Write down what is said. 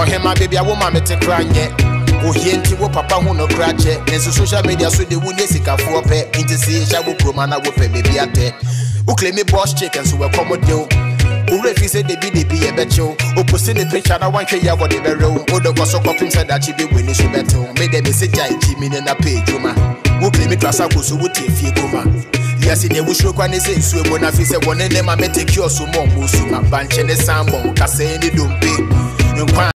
him my baby, I want my to cry yet. Oh, he ain't wo papa who no crack it. And so social media so the wound is a for pet. Into see Shabu Promana will pay baby at it. Who claim me boss chickens who were common deal. Who refuse they be a betcho. Who pussy the picture I want to hear what they were room. Who the gossip of him said that she be winning so better. Made them message I Jimmy in a page, Juma. Who claim it was a good so would if you come. Yes, in the wish you can say so when I feel one of them I met a cure so more. Musuma, bunch and a sambo, Cassay, don't pay.